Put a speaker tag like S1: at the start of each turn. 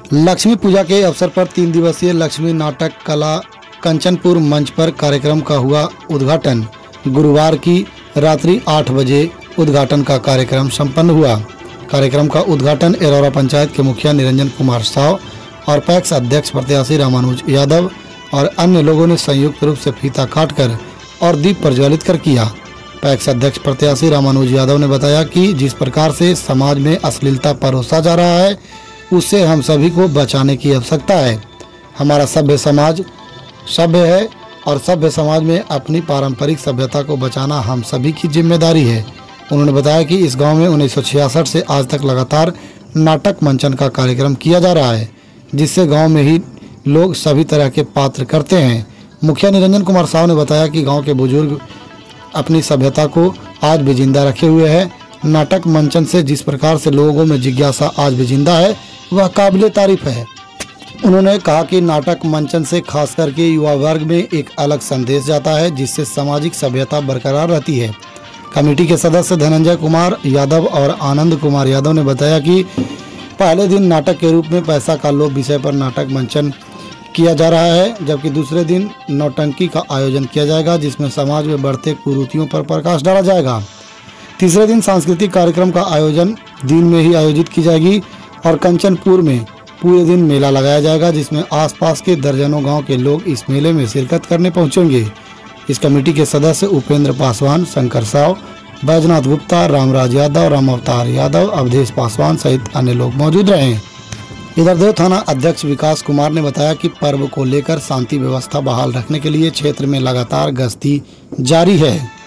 S1: लक्ष्मी पूजा के अवसर पर 3 दिवसीय लक्ष्मी नाटक कला कंचनपुर मंच पर कार्यक्रम का हुआ उद्घाटन। गुरुवार की रात्रि 8 बजे उद्घाटन का कार्यक्रम संपन्न हुआ। कार्यक्रम का उद्घाटन एरौरा पंचायत के मुखिया निरंजन कुमार साव और पैक्स अध्यक्ष प्रत्याशी रामानुज यादव और अन्य लोगों ने संयुक्त रूप से फीता काटकर और दीप प्रज्वलित कर किया। पैक्स अध्यक्ष प्रत्याशी रामानुज यादव ने बताया कि जिस प्रकार से समाज में अश्लीलता परोसा जा रहा है, उससे हम सभी को बचाने की आवश्यकता है। हमारा सभ्य समाज सभ्य है और सभ्य समाज में अपनी पारंपरिक सभ्यता को बचाना हम सभी की जिम्मेदारी है। उन्होंने बताया कि इस गांव में 1966 से आज तक लगातार नाटक मंचन का कार्यक्रम किया जा रहा है, जिससे गांव में ही लोग सभी तरह के पात्र करते हैं। मुखिया निरंजन कुमार साव ने बताया कि गांव के बुजुर्ग अपनी सभ्यता को आज भी जिंदा रखे हुए हैं। नाटक मंचन से जिस प्रकार से लोगों में जिज्ञासा आज भी जिंदा है, वह काबिले तारीफ है। उन्होंने कहा कि नाटक मंचन से खास करके युवा वर्ग में एक अलग संदेश जाता है, जिससे सामाजिक सभ्यता बरकरार रहती है। कमेटी के सदस्य धनंजय कुमार यादव और आनंद कुमार यादव ने बताया कि पहले दिन नाटक के रूप में पैसा का लोभ विषय पर नाटक मंचन किया जा रहा है, जबकि दूसरे दिन नौटंकी का आयोजन किया जाएगा, जिसमें समाज में बढ़ते कुरीतियों पर प्रकाश डाला जाएगा। तीसरे दिन सांस्कृतिक कार्यक्रम का आयोजन दिन में ही आयोजित की जाएगी और कंचनपुर में पूरे दिन मेला लगाया जाएगा, जिसमें आसपास के दर्जनों गांव के लोग इस मेले में शिरकत करने पहुंचेंगे। इस कमेटी के सदस्य उपेंद्र पासवान, शंकर साव, बैजनाथ गुप्ता, रामराज यादव, राम अवतार यादव, अवधेश पासवान सहित अन्य लोग मौजूद रहे। इधर देव थाना अध्यक्ष विकास कुमार ने बताया कि पर्व को लेकर शांति व्यवस्था बहाल रखने के लिए क्षेत्र में लगातार गश्ती जारी है।